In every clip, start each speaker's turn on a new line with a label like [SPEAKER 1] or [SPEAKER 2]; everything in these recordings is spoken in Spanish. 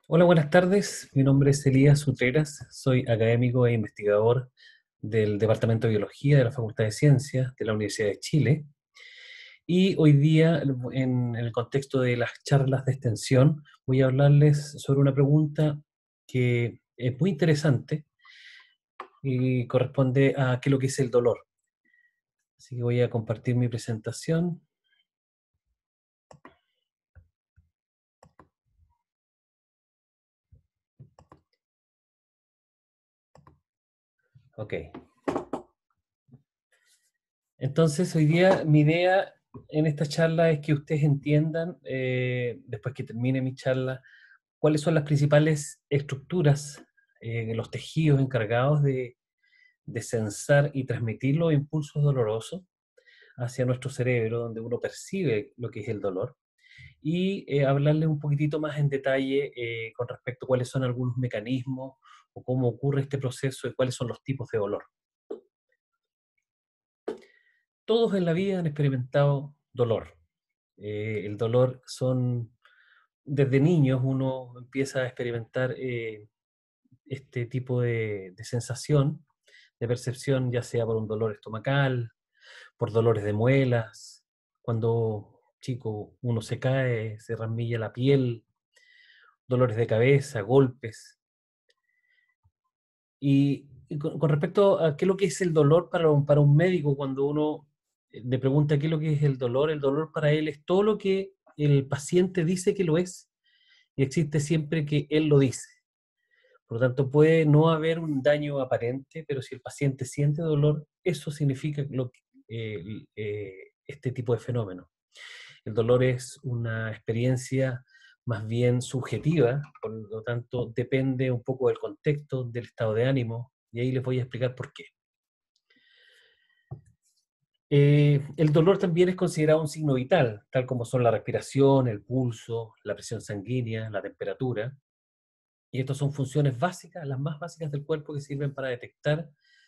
[SPEAKER 1] Hola, buenas tardes. Mi nombre es Elías Utreras. Soy académico e investigador del Departamento de Biología de la Facultad de Ciencias de la Universidad de Chile. Y hoy día, en el contexto de las charlas de extensión, voy a hablarles sobre una pregunta que es muy interesante y corresponde a qué es lo que es el dolor. Así que voy a compartir mi presentación. Ok. Entonces, hoy día mi idea en esta charla es que ustedes entiendan, después que termine mi charla, cuáles son las principales estructuras, los tejidos encargados de sensar y transmitir los impulsos dolorosos hacia nuestro cerebro, donde uno percibe lo que es el dolor, y hablarles un poquitito más en detalle con respecto a cuáles son algunos mecanismos o cómo ocurre este proceso y cuáles son los tipos de dolor. Todos en la vida han experimentado dolor. El dolor son, desde niños uno empieza a experimentar este tipo de sensación, de percepción, ya sea por un dolor estomacal, por dolores de muelas, cuando chico uno se cae, se rasmilla la piel, dolores de cabeza, golpes. Y con respecto a qué es lo que es el dolor para un médico, cuando uno le pregunta qué es lo que es el dolor para él es todo lo que el paciente dice que lo es y existe siempre que él lo dice. Por lo tanto, puede no haber un daño aparente, pero si el paciente siente dolor, eso significa este tipo de fenómeno. El dolor es una experiencia más bien subjetiva, por lo tanto, depende un poco del contexto, del estado de ánimo, y ahí les voy a explicar por qué. El dolor también es considerado un signo vital, tal como son la respiración, el pulso, la presión sanguínea, la temperatura. Y estas son funciones básicas, las más básicas del cuerpo que sirven para detectar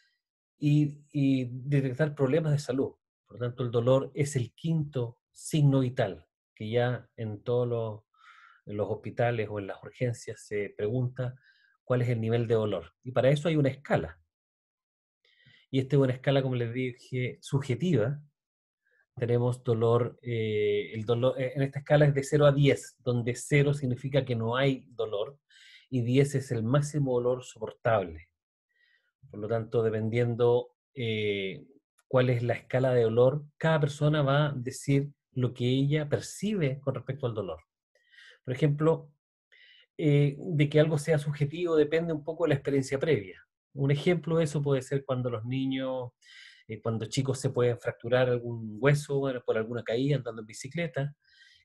[SPEAKER 1] y detectar problemas de salud. Por lo tanto, el dolor es el quinto signo vital, que ya en los hospitales o en las urgencias se pregunta cuál es el nivel de dolor. Y para eso hay una escala. Y esta es una escala, como les dije, subjetiva. Tenemos dolor, el dolor en esta escala es de 0 a 10, donde 0 significa que no hay dolor y 10 es el máximo dolor soportable. Por lo tanto, dependiendo cuál es la escala de dolor, cada persona va a decir lo que ella percibe con respecto al dolor. Por ejemplo, de que algo sea subjetivo depende un poco de la experiencia previa. Un ejemplo de eso puede ser cuando los niños, cuando chicos se pueden fracturar algún hueso bueno, por alguna caída andando en bicicleta.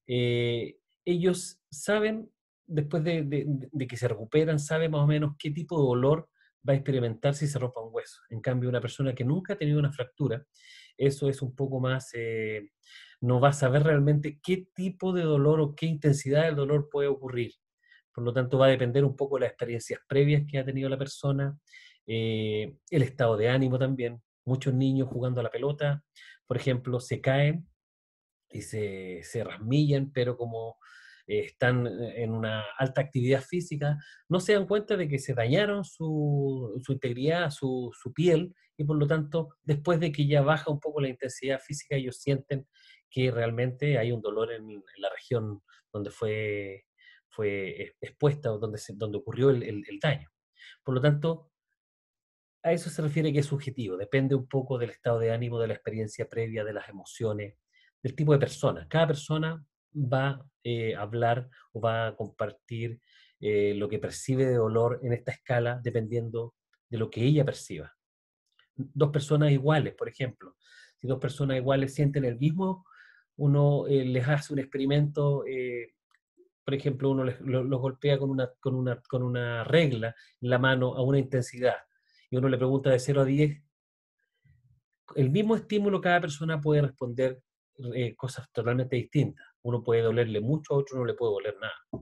[SPEAKER 1] Ellos saben, después de que se recuperan, saben más o menos qué tipo de dolor va a experimentar si se rompa un hueso. En cambio, una persona que nunca ha tenido una fractura, eso es un poco más, no va a saber realmente qué tipo de dolor o qué intensidad del dolor puede ocurrir. Por lo tanto, va a depender un poco de las experiencias previas que ha tenido la persona, el estado de ánimo también. Muchos niños jugando a la pelota, por ejemplo, se caen y se rasmillan, pero como están en una alta actividad física, no se dan cuenta de que se dañaron su integridad, su piel, y por lo tanto, después de que ya baja un poco la intensidad física, ellos sienten que realmente hay un dolor en la región donde fue expuesta o donde ocurrió el daño. Por lo tanto, a eso se refiere que es subjetivo, depende un poco del estado de ánimo, de la experiencia previa, de las emociones, del tipo de persona. Cada persona va a hablar o va a compartir lo que percibe de dolor en esta escala dependiendo de lo que ella perciba. Dos personas iguales, por ejemplo, si dos personas iguales sienten el mismo, uno les hace un experimento, por ejemplo, uno los golpea con una regla en la mano a una intensidad y uno le pregunta de 0 a 10, el mismo estímulo cada persona puede responder cosas totalmente distintas. Uno puede dolerle mucho, a otro no le puede doler nada.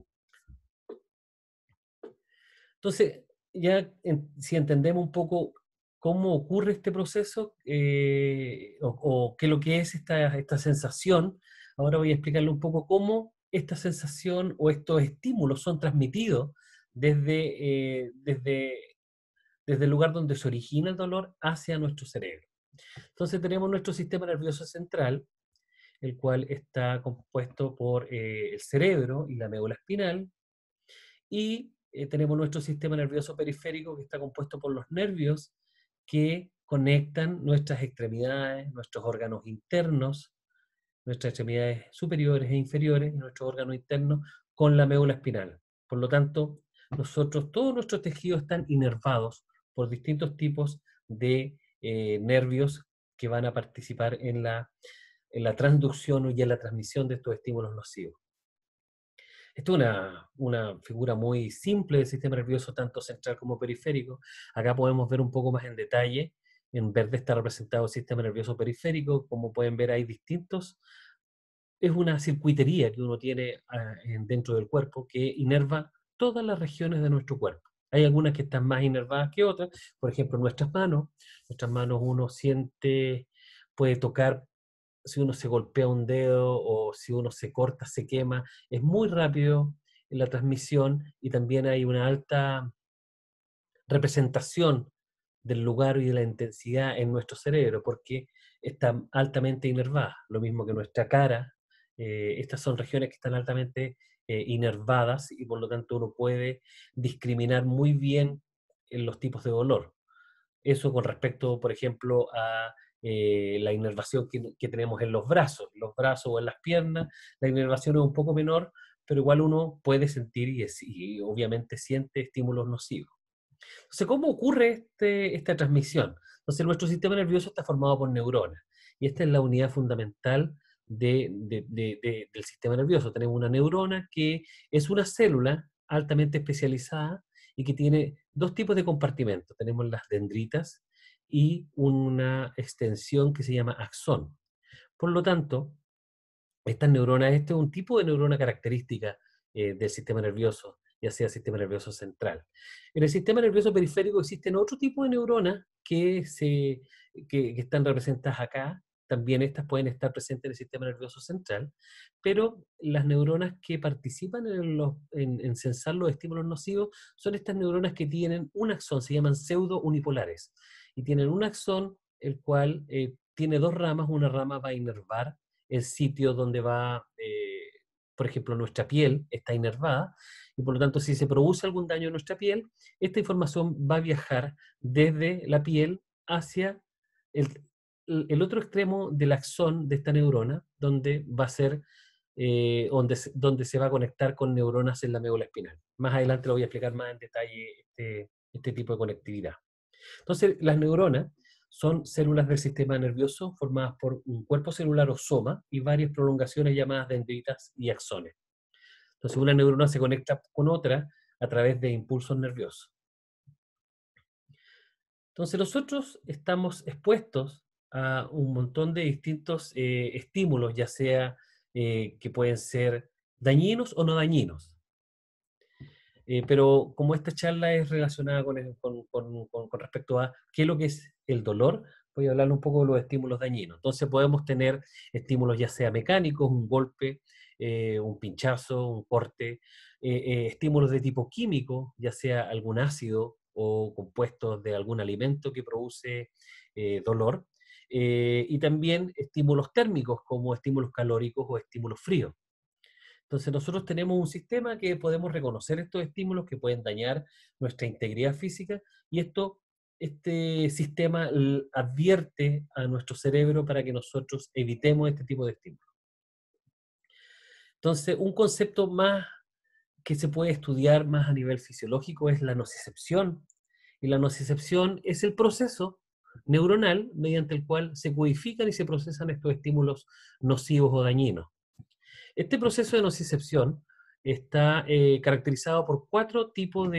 [SPEAKER 1] Entonces, si entendemos un poco cómo ocurre este proceso o qué es lo que es esta sensación, ahora voy a explicarle un poco cómo esta sensación o estos estímulos son transmitidos desde el lugar donde se origina el dolor hacia nuestro cerebro. Entonces tenemos nuestro sistema nervioso central, el cual está compuesto por el cerebro y la médula espinal, y tenemos nuestro sistema nervioso periférico, que está compuesto por los nervios que conectan nuestras extremidades, nuestros órganos internos, nuestras extremidades superiores e inferiores, y nuestros órganos internos con la médula espinal. Por lo tanto, todos nuestros tejidos están inervados por distintos tipos de nervios que van a participar en la transducción y en la transmisión de estos estímulos nocivos. Esto es una figura muy simple del sistema nervioso, tanto central como periférico. Acá podemos ver un poco más en detalle. En verde está representado el sistema nervioso periférico. Como pueden ver, hay distintos. Es una circuitería que uno tiene dentro del cuerpo que inerva todas las regiones de nuestro cuerpo. Hay algunas que están más inervadas que otras. Por ejemplo, nuestras manos. Nuestras manos uno siente, puede tocar si uno se golpea un dedo o si uno se corta, se quema, es muy rápido en la transmisión, y también hay una alta representación del lugar y de la intensidad en nuestro cerebro, porque está altamente inervada, lo mismo que nuestra cara. Estas son regiones que están altamente inervadas, y por lo tanto uno puede discriminar muy bien en los tipos de dolor. Eso con respecto, por ejemplo, a la inervación que tenemos en los brazos o en las piernas. La inervación es un poco menor, pero igual uno puede sentir y obviamente siente estímulos nocivos. Entonces, ¿cómo ocurre esta transmisión? Entonces, nuestro sistema nervioso está formado por neuronas, y esta es la unidad fundamental del sistema nervioso. Tenemos una neurona que es una célula altamente especializada y que tiene dos tipos de compartimentos. Tenemos las dendritas y una extensión que se llama axón. Por lo tanto, estas neuronas, este es un tipo de neurona característica del sistema nervioso, ya sea el sistema nervioso central. En el sistema nervioso periférico existen otro tipo de neuronas que están representadas acá. También estas pueden estar presentes en el sistema nervioso central, pero las neuronas que participan en sensar los estímulos nocivos son estas neuronas que tienen un axón, se llaman pseudo-unipolares, y tienen un axón el cual tiene dos ramas. Una rama va a inervar el sitio donde va, por ejemplo, nuestra piel está inervada, y por lo tanto, si se produce algún daño en nuestra piel, esta información va a viajar desde la piel hacia el, el otro extremo del axón de esta neurona, donde va a ser, donde se va a conectar con neuronas en la médula espinal. Más adelante lo voy a explicar más en detalle este tipo de conectividad. Entonces, las neuronas son células del sistema nervioso formadas por un cuerpo celular o soma y varias prolongaciones llamadas dendritas y axones. Entonces, una neurona se conecta con otra a través de impulsos nerviosos. Entonces, nosotros estamos expuestos a un montón de distintos estímulos, ya sea que pueden ser dañinos o no dañinos. Pero como esta charla es relacionada con respecto a qué es lo que es el dolor, voy a hablar un poco de los estímulos dañinos. Entonces podemos tener estímulos ya sea mecánicos, un golpe, un pinchazo, un corte, estímulos de tipo químico, ya sea algún ácido o compuestos de algún alimento que produce dolor, y también estímulos térmicos como estímulos calóricos o estímulos fríos. Entonces nosotros tenemos un sistema que podemos reconocer estos estímulos que pueden dañar nuestra integridad física, y este sistema advierte a nuestro cerebro para que nosotros evitemos este tipo de estímulos. Entonces, un concepto más que se puede estudiar más a nivel fisiológico es la nocicepción. Y la nocicepción es el proceso neuronal mediante el cual se codifican y se procesan estos estímulos nocivos o dañinos. Este proceso de nocicepción está caracterizado por cuatro tipos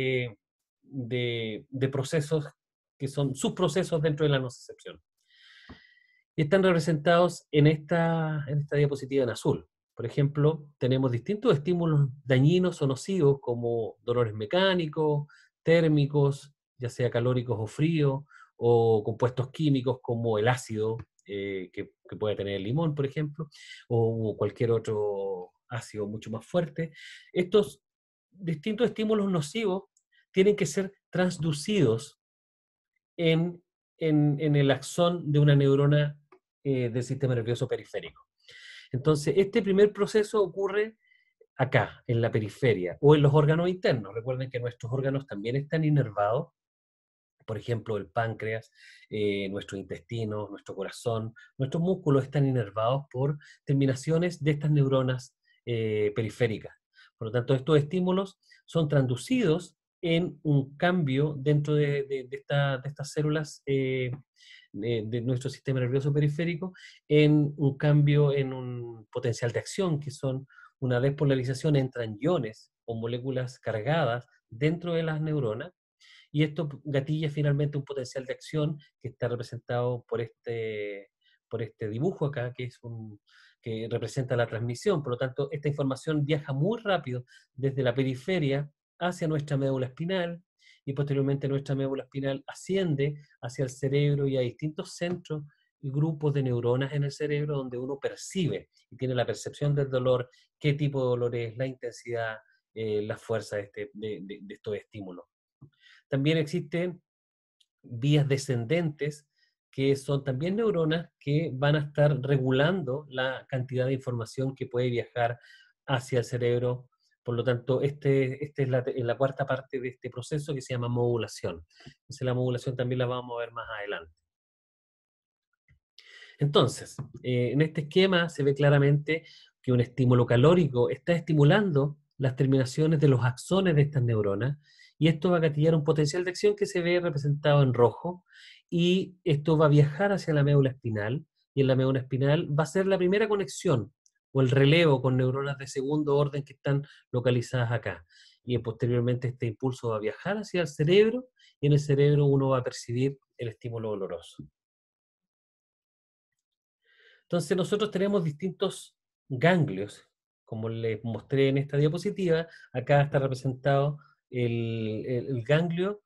[SPEAKER 1] de procesos que son subprocesos dentro de la nocicepción. Y están representados en esta diapositiva en azul. Por ejemplo, tenemos distintos estímulos dañinos o nocivos como dolores mecánicos, térmicos, ya sea calóricos o fríos, o compuestos químicos como el ácido que puede tener el limón, por ejemplo, o cualquier otro ácido mucho más fuerte. Estos distintos estímulos nocivos tienen que ser transducidos en, en el axón de una neurona del sistema nervioso periférico. Entonces, este primer proceso ocurre acá, en la periferia, o en los órganos internos. Recuerden que nuestros órganos también están inervados, por ejemplo, el páncreas, nuestros intestinos, nuestro corazón, nuestros músculos están inervados por terminaciones de estas neuronas periféricas. Por lo tanto, estos estímulos son transducidos en un cambio dentro de estas células de nuestro sistema nervioso periférico, en un cambio en un potencial de acción, que son una despolarización entre iones o moléculas cargadas dentro de las neuronas, y esto gatilla finalmente un potencial de acción que está representado por este dibujo acá, que representa la transmisión. Por lo tanto, esta información viaja muy rápido desde la periferia hacia nuestra médula espinal, y posteriormente nuestra médula espinal asciende hacia el cerebro y a distintos centros y grupos de neuronas en el cerebro donde uno percibe y tiene la percepción del dolor, qué tipo de dolor es, la intensidad, la fuerza de estos estímulos. También existen vías descendentes, que son también neuronas que van a estar regulando la cantidad de información que puede viajar hacia el cerebro. Por lo tanto, este es la cuarta parte de este proceso, que se llama modulación. Entonces, la modulación también la vamos a ver más adelante. Entonces, en este esquema se ve claramente que un estímulo calórico está estimulando las terminaciones de los axones de estas neuronas, y esto va a gatillar un potencial de acción que se ve representado en rojo, y esto va a viajar hacia la médula espinal, y en la médula espinal va a ser la primera conexión o el relevo con neuronas de segundo orden que están localizadas acá. Y posteriormente este impulso va a viajar hacia el cerebro, y en el cerebro uno va a percibir el estímulo doloroso. Entonces nosotros tenemos distintos ganglios, como les mostré en esta diapositiva. Acá está representado el ganglio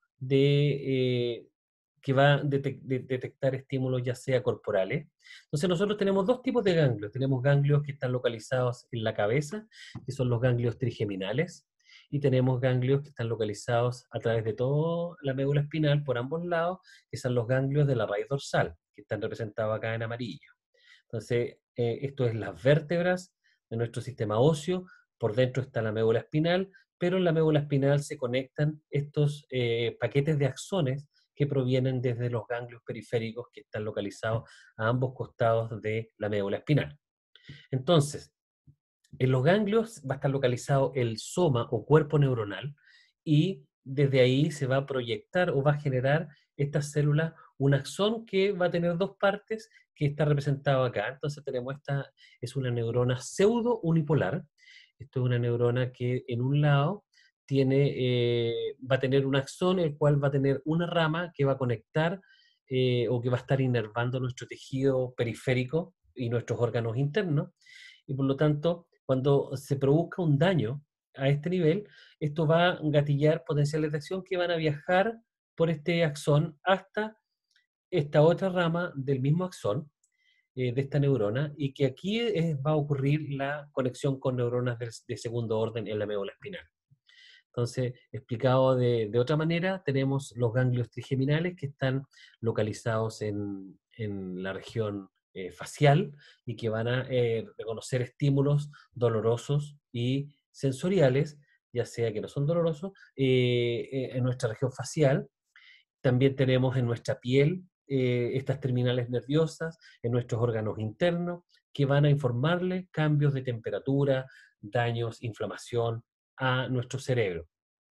[SPEAKER 1] que va a detectar estímulos ya sea corporales. Entonces nosotros tenemos dos tipos de ganglios. Tenemos ganglios que están localizados en la cabeza, que son los ganglios trigeminales, y tenemos ganglios que están localizados a través de toda la médula espinal por ambos lados, que son los ganglios de la raíz dorsal, que están representados acá en amarillo. Entonces, esto es las vértebras de nuestro sistema óseo. Por dentro está la médula espinal, pero en la médula espinal se conectan estos paquetes de axones que provienen desde los ganglios periféricos que están localizados a ambos costados de la médula espinal. Entonces, en los ganglios va a estar localizado el soma o cuerpo neuronal, y desde ahí se va a proyectar o va a generar estas células un axón que va a tener dos partes, que está representado acá. Entonces tenemos esta, es una neurona pseudo unipolar. Esto es una neurona que en un lado va a tener un axón, el cual va a tener una rama que va a conectar o que va a estar inervando nuestro tejido periférico y nuestros órganos internos, y por lo tanto, cuando se produzca un daño a este nivel, esto va a gatillar potenciales de acción que van a viajar por este axón hasta esta otra rama del mismo axón, de esta neurona, y que aquí va a ocurrir la conexión con neuronas de segundo orden en la médula espinal. Entonces, explicado de otra manera, tenemos los ganglios trigeminales que están localizados en la región facial, y que van a reconocer estímulos dolorosos y sensoriales, ya sea que no son dolorosos, en nuestra región facial. También tenemos en nuestra piel estas terminales nerviosas, en nuestros órganos internos, que van a informarle cambios de temperatura, daños, inflamación a nuestro cerebro.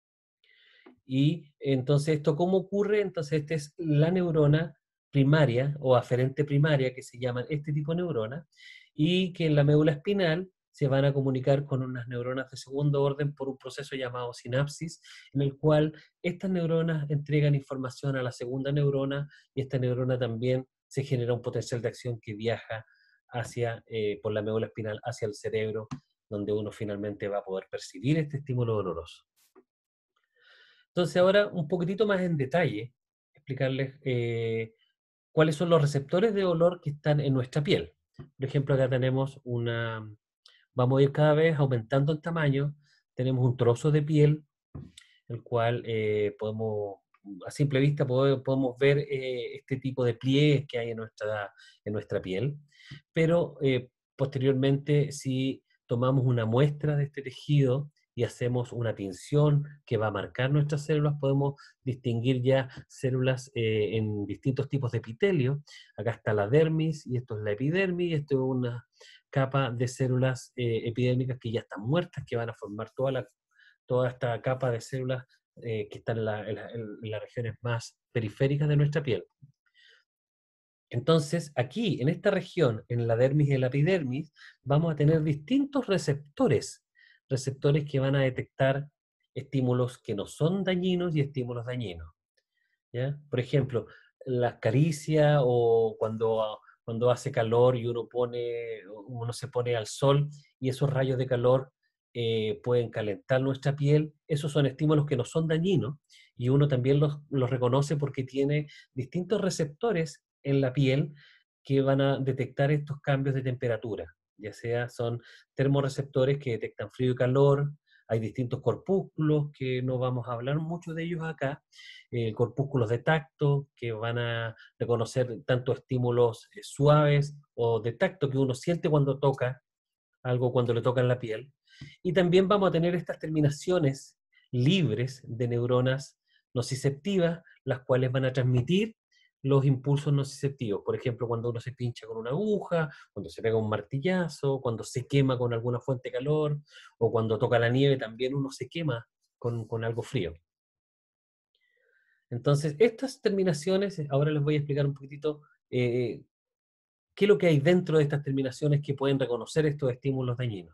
[SPEAKER 1] Y entonces, ¿esto cómo ocurre? Entonces, esta es la neurona primaria o aferente primaria, que se llaman este tipo de neuronas, y que en la médula espinal se van a comunicar con unas neuronas de segundo orden por un proceso llamado sinapsis, en el cual estas neuronas entregan información a la segunda neurona, y esta neurona también se genera un potencial de acción que viaja por la médula espinal hacia el cerebro, donde uno finalmente va a poder percibir este estímulo doloroso. Entonces ahora un poquitito más en detalle, explicarles cuáles son los receptores de olor que están en nuestra piel. Por ejemplo, acá tenemos vamos a ir cada vez aumentando en tamaño. Tenemos un trozo de piel, el cual podemos, a simple vista, podemos ver este tipo de pliegues que hay en nuestra piel, pero posteriormente, si tomamos una muestra de este tejido y hacemos una tinción que va a marcar nuestras células, podemos distinguir ya células en distintos tipos de epitelio. Acá está la dermis, y esto es la epidermis, y esto es una capa de células epidérmicas que ya están muertas, que van a formar toda esta capa de células que están en las regiones más periféricas de nuestra piel. Entonces, aquí, en esta región, en la dermis y en la epidermis, vamos a tener distintos receptores que van a detectar estímulos que no son dañinos y estímulos dañinos, ¿ya? Por ejemplo, las caricias o cuando hace calor y uno se pone al sol y esos rayos de calor pueden calentar nuestra piel, esos son estímulos que no son dañinos y uno también los reconoce porque tiene distintos receptores en la piel que van a detectar estos cambios de temperatura, ya sea son termorreceptores que detectan frío y calor. Hay distintos corpúsculos que no vamos a hablar mucho de ellos acá, corpúsculos de tacto que van a reconocer tanto estímulos suaves o de tacto que uno siente cuando toca algo, cuando le toca en la piel. Y también vamos a tener estas terminaciones libres de neuronas nociceptivas, las cuales van a transmitir los impulsos nociceptivos. Por ejemplo, cuando uno se pincha con una aguja, cuando se pega un martillazo, cuando se quema con alguna fuente de calor, o cuando toca la nieve, también uno se quema con algo frío. Entonces, estas terminaciones, ahora les voy a explicar un poquitito qué es lo que hay dentro de estas terminaciones que pueden reconocer estos estímulos dañinos.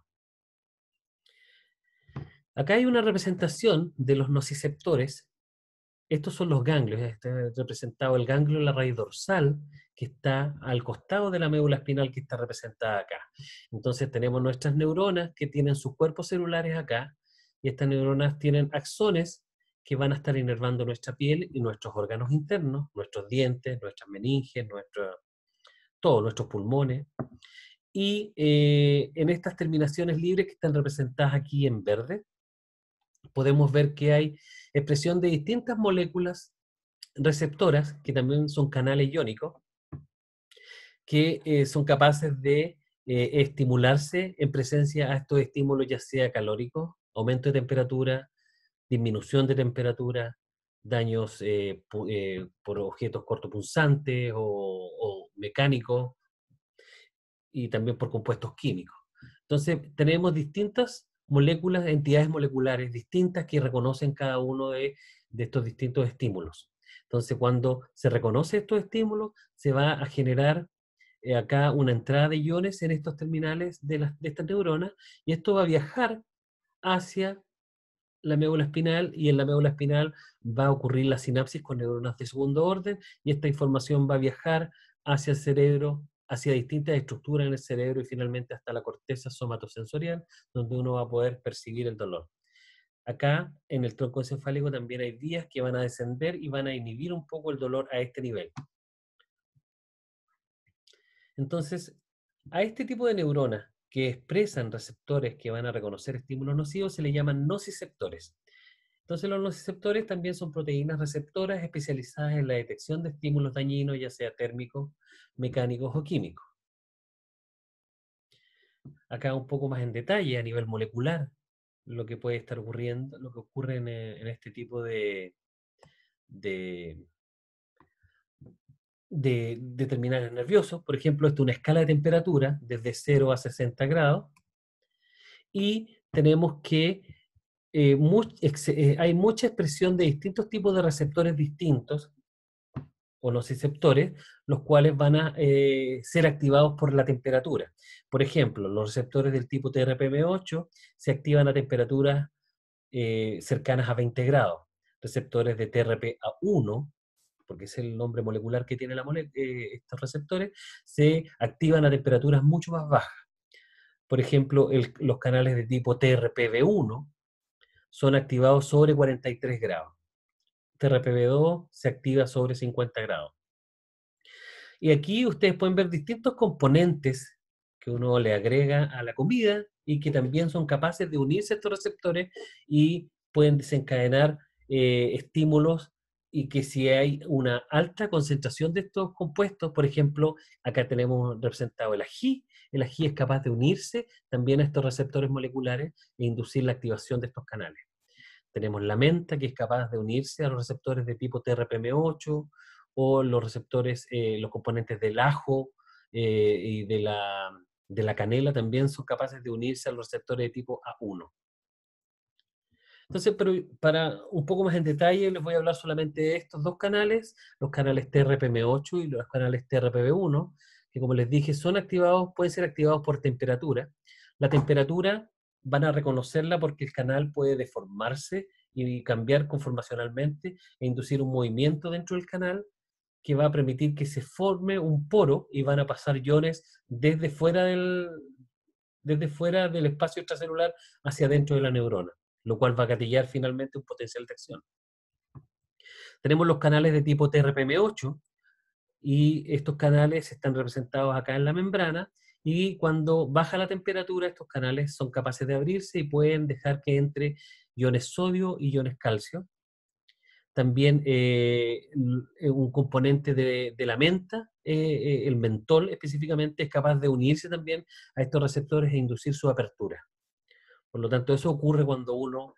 [SPEAKER 1] Acá hay una representación de los nociceptores. Estos son los ganglios. Está representado el ganglio en la raíz dorsal, que está al costado de la médula espinal, que está representada acá. Entonces tenemos nuestras neuronas que tienen sus cuerpos celulares acá, y estas neuronas tienen axones que van a estar inervando nuestra piel y nuestros órganos internos, nuestros dientes, nuestras meninges, todos nuestros pulmones. Y en estas terminaciones libres que están representadas aquí en verde, podemos ver que hay expresión de distintas moléculas receptoras, que también son canales iónicos, que son capaces de estimularse en presencia a estos estímulos, ya sea calóricos, aumento de temperatura, disminución de temperatura, daños por objetos cortopunzantes o mecánicos, y también por compuestos químicos. Entonces, tenemos distintas moléculas, entidades moleculares distintas que reconocen cada uno de estos distintos estímulos. Entonces, cuando se reconoce estos estímulos, se va a generar acá una entrada de iones en estos terminales de estas neuronas, y esto va a viajar hacia la médula espinal, y en la médula espinal va a ocurrir la sinapsis con neuronas de segundo orden, y esta información va a viajar hacia el cerebro, hacia distintas estructuras en el cerebro y finalmente hasta la corteza somatosensorial, donde uno va a poder percibir el dolor. Acá, en el tronco encefálico, también hay vías que van a descender y van a inhibir un poco el dolor a este nivel. Entonces, a este tipo de neuronas que expresan receptores que van a reconocer estímulos nocivos se le llaman nociceptores. Entonces, los nociceptores también son proteínas receptoras especializadas en la detección de estímulos dañinos, ya sea térmicos, mecánicos o químicos. Acá un poco más en detalle a nivel molecular lo que puede estar ocurriendo, lo que ocurre en este tipo de, de terminales nerviosos. Por ejemplo, esto es una escala de temperatura desde 0 a 60 grados, y tenemos que hay mucha expresión de distintos tipos de receptores distintos o nociceptores, los cuales van a ser activados por la temperatura. Por ejemplo, los receptores del tipo TRPM8 se activan a temperaturas cercanas a 20 grados. Receptores de TRPA1, porque es el nombre molecular que tiene estos receptores, se activan a temperaturas mucho más bajas. Por ejemplo, los canales de tipo TRPV1 son activados sobre 43 grados. TRPV2 se activa sobre 50 grados. Y aquí ustedes pueden ver distintos componentes que uno le agrega a la comida y que también son capaces de unirse a estos receptores y pueden desencadenar estímulos y que si hay una alta concentración de estos compuestos, por ejemplo, acá tenemos representado el ají es capaz de unirse también a estos receptores moleculares e inducir la activación de estos canales. Tenemos la menta, que es capaz de unirse a los receptores de tipo TRPM8 o los receptores, los componentes del ajo y de la canela también son capaces de unirse a los receptores de tipo A1. Entonces, pero para un poco más en detalle, les voy a hablar solamente de estos dos canales, los canales TRPM8 y los canales TRPV1, que como les dije, son activados, pueden ser activados por temperatura. La temperatura van a reconocerla porque el canal puede deformarse y cambiar conformacionalmente e inducir un movimiento dentro del canal que va a permitir que se forme un poro y van a pasar iones desde fuera del espacio extracelular hacia dentro de la neurona, lo cual va a gatillar finalmente un potencial de acción. Tenemos los canales de tipo TRPM8 y estos canales están representados acá en la membrana y cuando baja la temperatura estos canales son capaces de abrirse y pueden dejar que entre iones sodio y iones calcio. También un componente de la menta, el mentol específicamente, es capaz de unirse también a estos receptores e inducir su apertura. Por lo tanto, eso ocurre cuando uno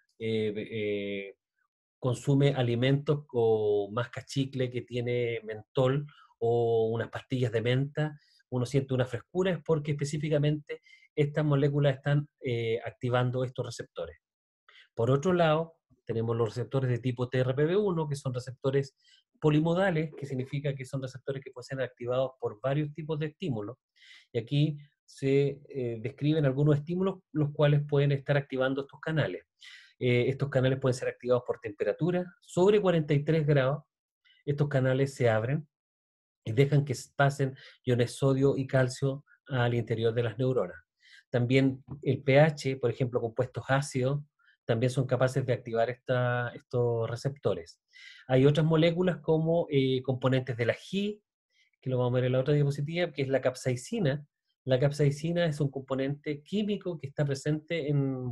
[SPEAKER 1] consume alimentos con más cachicle que tiene mentol o unas pastillas de menta, uno siente una frescura, es porque específicamente estas moléculas están activando estos receptores. Por otro lado, tenemos los receptores de tipo TRPV1, que son receptores polimodales, que significa que son receptores que pueden ser activados por varios tipos de estímulos. Y aquí se describen algunos estímulos los cuales pueden estar activando estos canales. Estos canales pueden ser activados por temperatura sobre 43 grados. Estos canales se abren y dejan que pasen iones sodio y calcio al interior de las neuronas. También el pH, por ejemplo, compuestos ácidos, también son capaces de activar estos receptores. Hay otras moléculas como componentes del ají, que lo vamos a ver en la otra diapositiva, que es la capsaicina. La capsaicina es un componente químico que está presente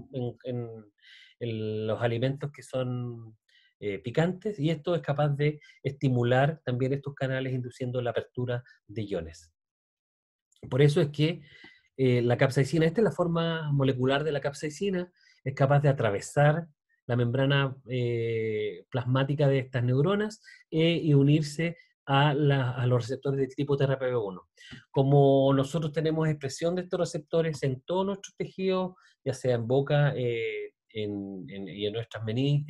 [SPEAKER 1] en los alimentos que son picantes y esto es capaz de estimular también estos canales induciendo la apertura de iones. Por eso es que la capsaicina, esta es la forma molecular de la capsaicina, es capaz de atravesar la membrana plasmática de estas neuronas y unirse a los receptores del tipo TRPV1. Como nosotros tenemos expresión de estos receptores en todos nuestros tejidos, ya sea en boca y en nuestras meninges,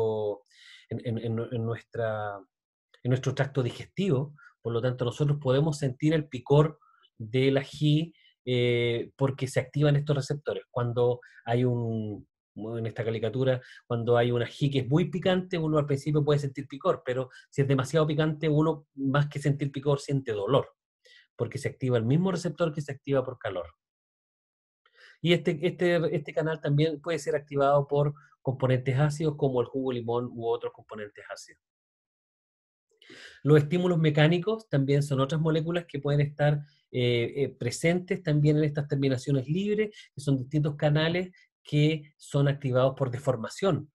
[SPEAKER 1] en nuestro tracto digestivo, por lo tanto nosotros podemos sentir el picor del ají porque se activan estos receptores. Cuando hay en esta caricatura, cuando hay un ají que es muy picante, uno al principio puede sentir picor, pero si es demasiado picante, uno más que sentir picor siente dolor, porque se activa el mismo receptor que se activa por calor. Y este canal también puede ser activado por componentes ácidos como el jugo de limón u otros componentes ácidos. Los estímulos mecánicos también son otras moléculas que pueden estar presentes también en estas terminaciones libres, que son distintos canales que son activados por deformación.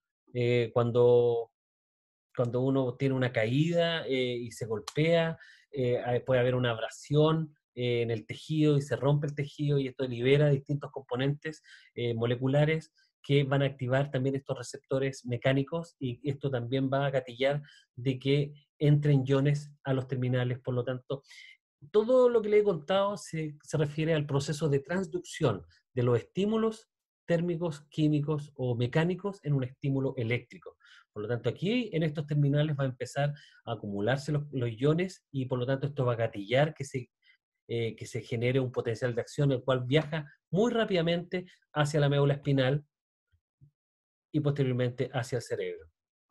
[SPEAKER 1] Cuando uno tiene una caída y se golpea, puede haber una abrasión en el tejido y se rompe el tejido y esto libera distintos componentes moleculares que van a activar también estos receptores mecánicos y esto también va a gatillar de que entren iones a los terminales. Por lo tanto, todo lo que le he contado se refiere al proceso de transducción de los estímulos térmicos, químicos o mecánicos en un estímulo eléctrico. Por lo tanto, aquí en estos terminales va a empezar a acumularse los iones y por lo tanto esto va a gatillar que se genere un potencial de acción el cual viaja muy rápidamente hacia la médula espinal y posteriormente hacia el cerebro.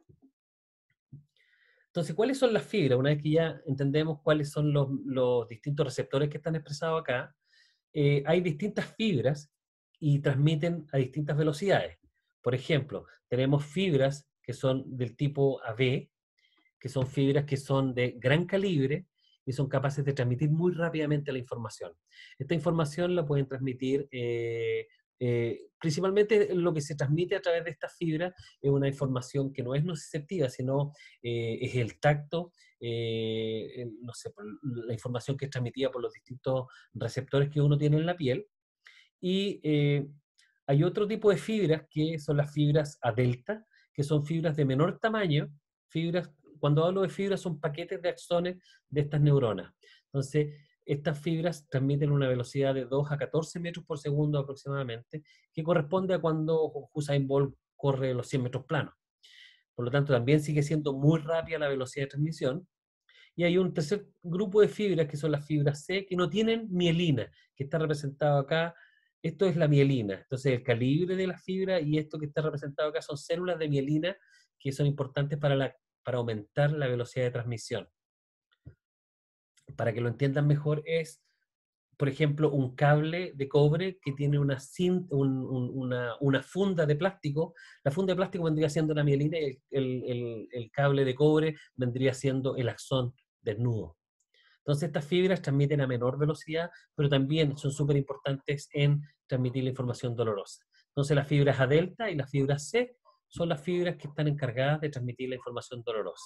[SPEAKER 1] Entonces, ¿cuáles son las fibras? Una vez que ya entendemos cuáles son los distintos receptores que están expresados acá, hay distintas fibras y transmiten a distintas velocidades. Por ejemplo, tenemos fibras que son del tipo AB, que son fibras que son de gran calibre y son capaces de transmitir muy rápidamente la información. Esta información la pueden transmitir, principalmente lo que se transmite a través de estas fibras es una información que no es nociceptiva, sino es el tacto, no sé, la información que es transmitida por los distintos receptores que uno tiene en la piel. Y hay otro tipo de fibras que son las fibras A delta, que son fibras de menor tamaño. Fibras, cuando hablo de fibras, son paquetes de axones de estas neuronas. Entonces, estas fibras transmiten una velocidad de 2 a 14 metros por segundo aproximadamente, que corresponde a cuando Usain Bolt corre los 100 metros planos. Por lo tanto, también sigue siendo muy rápida la velocidad de transmisión. Y hay un tercer grupo de fibras, que son las fibras C, que no tienen mielina, que está representado acá. Esto es la mielina. Entonces, el calibre de la fibra y esto que está representado acá son células de mielina que son importantes para aumentar la velocidad de transmisión. Para que lo entiendan mejor, es, por ejemplo, un cable de cobre que tiene una funda de plástico. La funda de plástico vendría siendo la mielina y el cable de cobre vendría siendo el axón desnudo. Entonces, estas fibras transmiten a menor velocidad, pero también son súper importantes en transmitir la información dolorosa. Entonces, las fibras A delta y las fibras C son las fibras que están encargadas de transmitir la información dolorosa.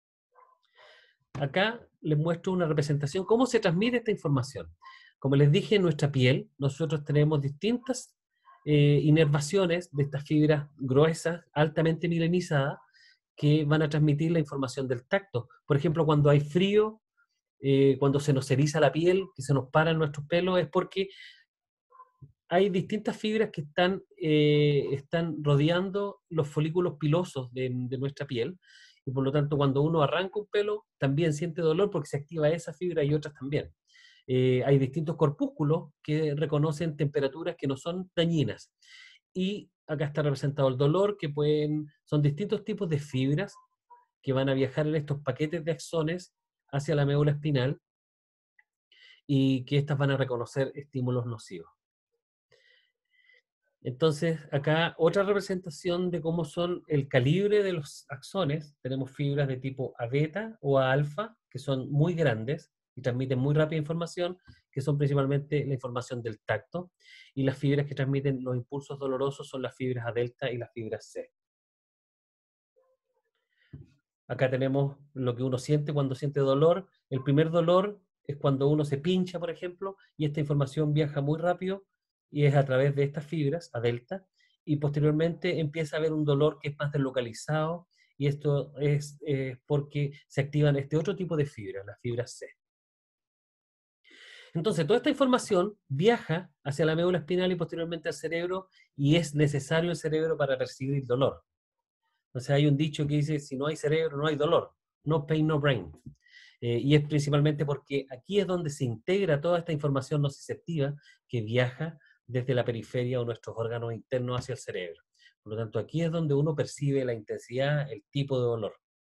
[SPEAKER 1] Acá les muestro una representación, cómo se transmite esta información. Como les dije, en nuestra piel nosotros tenemos distintas inervaciones de estas fibras gruesas, altamente mielinizadas, que van a transmitir la información del tacto. Por ejemplo, cuando hay frío, cuando se nos eriza la piel, que se nos paran nuestros pelos, es porque hay distintas fibras que están rodeando los folículos pilosos de nuestra piel, y por lo tanto cuando uno arranca un pelo también siente dolor porque se activa esa fibra y otras también. Hay distintos corpúsculos que reconocen temperaturas que no son dañinas. Y acá está representado el dolor, que son distintos tipos de fibras que van a viajar en estos paquetes de axones hacia la médula espinal, y que estas van a reconocer estímulos nocivos. Entonces, acá otra representación de cómo son el calibre de los axones. Tenemos fibras de tipo A beta o A alfa, que son muy grandes y transmiten muy rápida información, que son principalmente la información del tacto. Y las fibras que transmiten los impulsos dolorosos son las fibras A delta y las fibras C. Acá tenemos lo que uno siente cuando siente dolor. El primer dolor es cuando uno se pincha, por ejemplo, y esta información viaja muy rápido y es a través de estas fibras, A delta, y posteriormente empieza a haber un dolor que es más deslocalizado, y esto es porque se activan este otro tipo de fibras, las fibras C. Entonces, toda esta información viaja hacia la médula espinal y posteriormente al cerebro, y es necesario el cerebro para percibir dolor. Entonces hay un dicho que dice, si no hay cerebro, no hay dolor. No pain, no brain. Y es principalmente porque aquí es donde se integra toda esta información nociceptiva que viaja desde la periferia o nuestros órganos internos hacia el cerebro. Por lo tanto, aquí es donde uno percibe la intensidad, el tipo de dolor.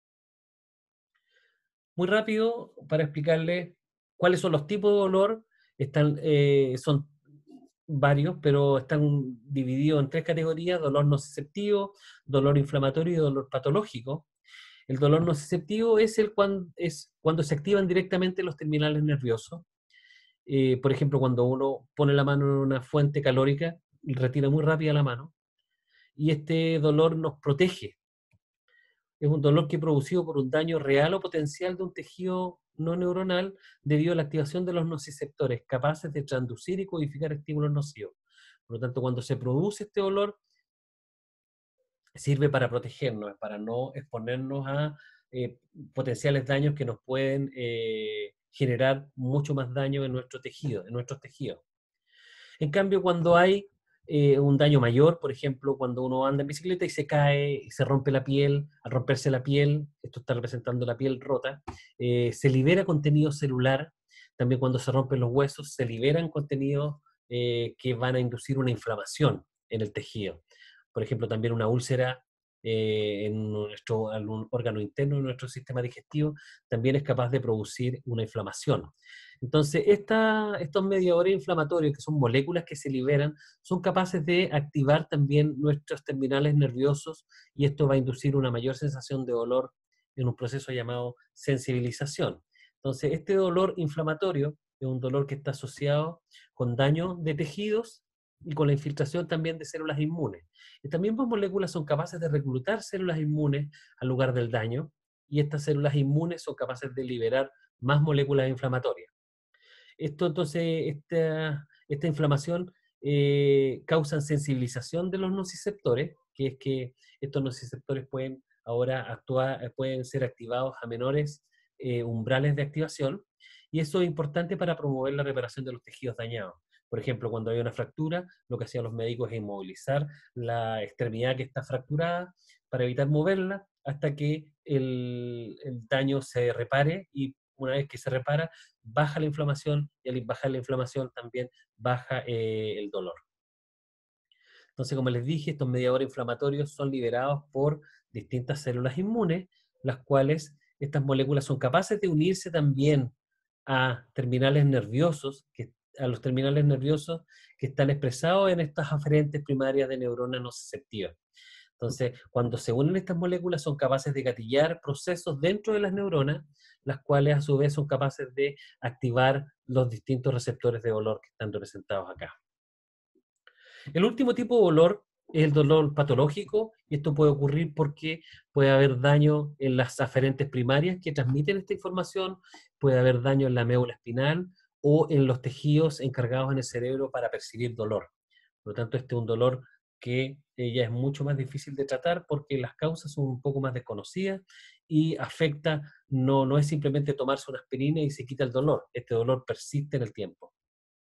[SPEAKER 1] Muy rápido, para explicarles cuáles son los tipos de dolor, son varios, pero están divididos en tres categorías: dolor nociceptivo, dolor inflamatorio y dolor patológico. El dolor nociceptivo es cuando se activan directamente los terminales nerviosos. Por ejemplo, cuando uno pone la mano en una fuente calórica y retira muy rápida la mano, y este dolor nos protege. Es un dolor que es producido por un daño real o potencial de un tejido no neuronal debido a la activación de los nociceptores, capaces de transducir y codificar estímulos nocivos. Por lo tanto, cuando se produce este dolor, sirve para protegernos, para no exponernos a potenciales daños que nos pueden generar mucho más daño en nuestro tejido, en nuestros tejidos. En cambio, cuando hay un daño mayor, por ejemplo, cuando uno anda en bicicleta y se cae y se rompe la piel, al romperse la piel, esto está representando la piel rota, se libera contenido celular. También cuando se rompen los huesos, se liberan contenidos que van a inducir una inflamación en el tejido. Por ejemplo, también una úlcera en algún órgano interno de nuestro sistema digestivo también es capaz de producir una inflamación. Entonces, estos mediadores inflamatorios, que son moléculas que se liberan, son capaces de activar también nuestros terminales nerviosos, y esto va a inducir una mayor sensación de dolor en un proceso llamado sensibilización. Entonces, este dolor inflamatorio es un dolor que está asociado con daño de tejidos y con la infiltración también de células inmunes. Estas mismas moléculas son capaces de reclutar células inmunes al lugar del daño, y estas células inmunes son capaces de liberar más moléculas inflamatorias. Esto entonces, esta inflamación causa sensibilización de los nociceptores, que es que estos nociceptores pueden ahora actuar, pueden ser activados a menores umbrales de activación, y eso es importante para promover la reparación de los tejidos dañados. Por ejemplo, cuando hay una fractura, lo que hacían los médicos es inmovilizar la extremidad que está fracturada para evitar moverla hasta que el daño se repare, y una vez que se repara, baja la inflamación, y al bajar la inflamación también baja el dolor. Entonces, como les dije, estos mediadores inflamatorios son liberados por distintas células inmunes, las cuales estas moléculas son capaces de unirse también a terminales nerviosos, a los terminales nerviosos que están expresados en estas aferentes primarias de neuronas nociceptivas. Entonces, cuando se unen estas moléculas, son capaces de gatillar procesos dentro de las neuronas, las cuales a su vez son capaces de activar los distintos receptores de dolor que están representados acá. El último tipo de dolor es el dolor patológico, y esto puede ocurrir porque puede haber daño en las aferentes primarias que transmiten esta información, puede haber daño en la médula espinal o en los tejidos encargados en el cerebro para percibir dolor. Por lo tanto, este es un dolor que ya es mucho más difícil de tratar porque las causas son un poco más desconocidas y afecta, no es simplemente tomarse una aspirina y se quita el dolor, este dolor persiste en el tiempo.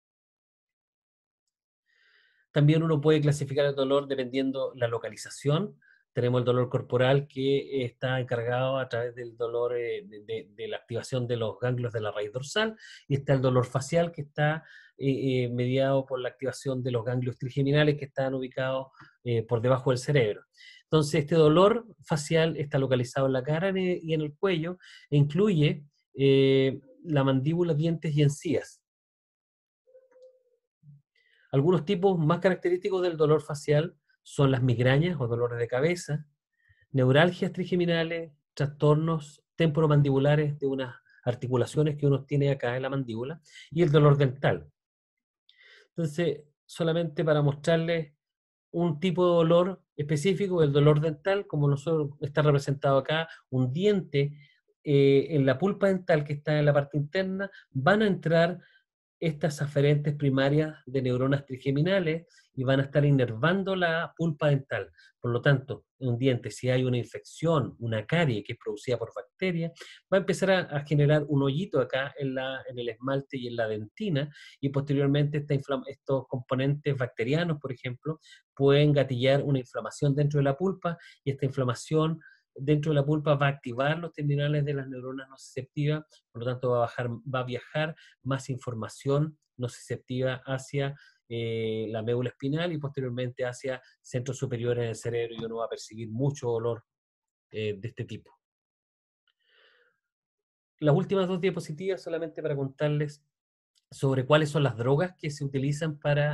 [SPEAKER 1] También uno puede clasificar el dolor dependiendo la localización. Tenemos el dolor corporal, que está encargado a través del dolor de la activación de los ganglios de la raíz dorsal, y está el dolor facial, que está mediado por la activación de los ganglios trigeminales que están ubicados por debajo del cerebro. Entonces, este dolor facial está localizado en la cara y en el cuello, e incluye la mandíbula, dientes y encías. Algunos tipos más característicos del dolor facial son las migrañas o dolores de cabeza, neuralgias trigeminales, trastornos temporomandibulares de unas articulaciones que uno tiene acá en la mandíbula, y el dolor dental. Entonces, solamente para mostrarles un tipo de dolor específico, el dolor dental, como nosotros está representado acá, un diente en la pulpa dental que está en la parte interna, van a entrar estas aferentes primarias de neuronas trigeminales y van a estar inervando la pulpa dental. Por lo tanto, en un diente, si hay una infección, una carie que es producida por bacterias, va a empezar a generar un hoyito acá en el esmalte y en la dentina, y posteriormente estos componentes bacterianos, por ejemplo, pueden gatillar una inflamación dentro de la pulpa, y esta inflamación dentro de la pulpa va a activar los terminales de las neuronas nociceptivas, por lo tanto va a viajar más información nociceptiva hacia la médula espinal y posteriormente hacia centros superiores del cerebro, y uno va a percibir mucho dolor de este tipo. Las últimas dos diapositivas solamente para contarles sobre cuáles son las drogas que se utilizan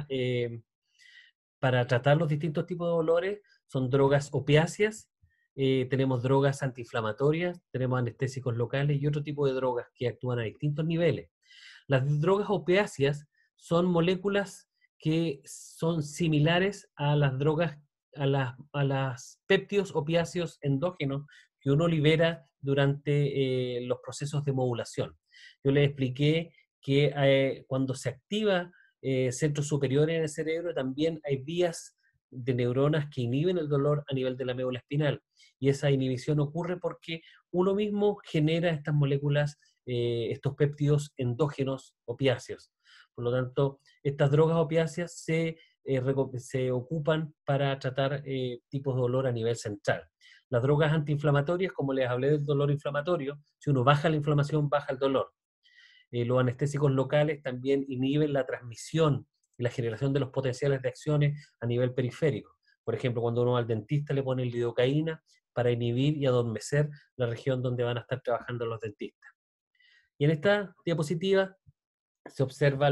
[SPEAKER 1] para tratar los distintos tipos de dolores. Son drogas opiáceas, tenemos drogas antiinflamatorias, tenemos anestésicos locales y otro tipo de drogas que actúan a distintos niveles. Las drogas opiáceas son moléculas que son similares a las drogas, a las péptidos opiáceos endógenos que uno libera durante los procesos de modulación. Yo les expliqué que cuando se activa centros superiores en el cerebro, también hay vías de neuronas que inhiben el dolor a nivel de la médula espinal, y esa inhibición ocurre porque uno mismo genera estas moléculas, estos péptidos endógenos opiáceos. Por lo tanto, estas drogas opiáceas se ocupan para tratar tipos de dolor a nivel central. Las drogas antiinflamatorias, como les hablé del dolor inflamatorio, si uno baja la inflamación, baja el dolor. Los anestésicos locales también inhiben la transmisión y la generación de los potenciales de acciones a nivel periférico. Por ejemplo, cuando uno va al dentista le pone lidocaína para inhibir y adormecer la región donde van a estar trabajando los dentistas. Y en esta diapositiva se observan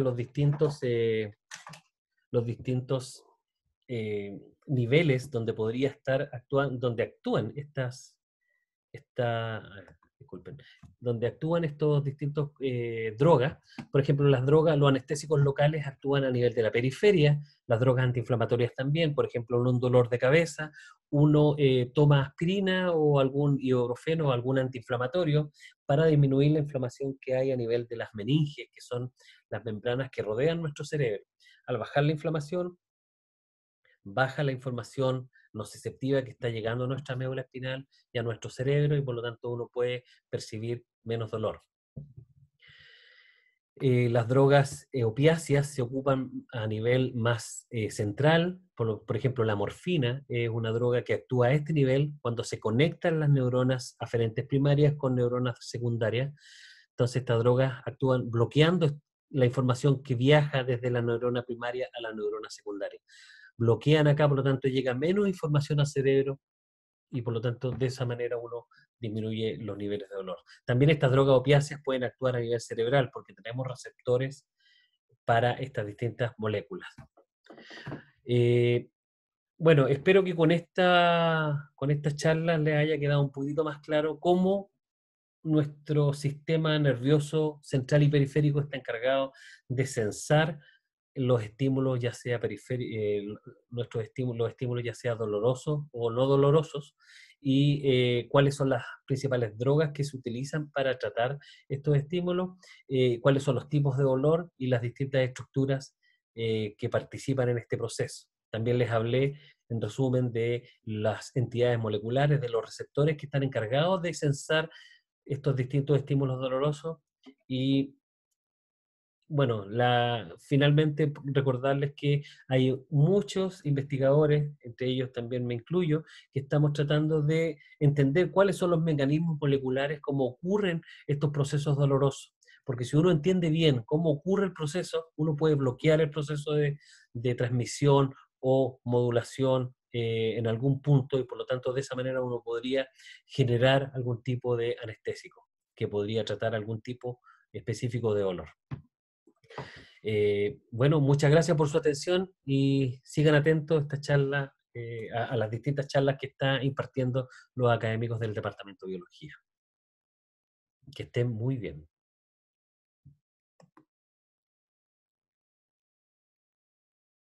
[SPEAKER 1] los distintos niveles donde podría estar donde actúan disculpen, donde actúan estos distintos drogas. Por ejemplo, las drogas, los anestésicos locales actúan a nivel de la periferia, las drogas antiinflamatorias también, por ejemplo, en un dolor de cabeza, uno toma aspirina o algún ibuprofeno o algún antiinflamatorio para disminuir la inflamación que hay a nivel de las meninges, que son las membranas que rodean nuestro cerebro. Al bajar la inflamación, baja la información nociceptiva que está llegando a nuestra médula espinal y a nuestro cerebro, y por lo tanto uno puede percibir menos dolor. Las drogas opiáceas se ocupan a nivel más central, por ejemplo la morfina es una droga que actúa a este nivel cuando se conectan las neuronas aferentes primarias con neuronas secundarias. Entonces estas drogas actúan bloqueando la información que viaja desde la neurona primaria a la neurona secundaria. Bloquean acá, por lo tanto llega menos información al cerebro, y por lo tanto de esa manera uno disminuye los niveles de dolor. También estas drogas opiáceas pueden actuar a nivel cerebral porque tenemos receptores para estas distintas moléculas. Bueno, espero que con esta charla les haya quedado un poquito más claro cómo nuestro sistema nervioso central y periférico está encargado de censar los estímulos, ya sea nuestros estímulos, los estímulos ya sea dolorosos o no dolorosos, y cuáles son las principales drogas que se utilizan para tratar estos estímulos, cuáles son los tipos de dolor y las distintas estructuras que participan en este proceso. También les hablé, en resumen, de las entidades moleculares, de los receptores que están encargados de censar estos distintos estímulos dolorosos. Y bueno, finalmente recordarles que hay muchos investigadores, entre ellos también me incluyo, que estamos tratando de entender cuáles son los mecanismos moleculares, cómo ocurren estos procesos dolorosos. Porque si uno entiende bien cómo ocurre el proceso, uno puede bloquear el proceso de transmisión o modulación en algún punto, y por lo tanto de esa manera uno podría generar algún tipo de anestésico que podría tratar algún tipo específico de dolor. Bueno, muchas gracias por su atención y sigan atentos a esta charla, a las distintas charlas que están impartiendo los académicos del Departamento de Biología. Que estén muy bien.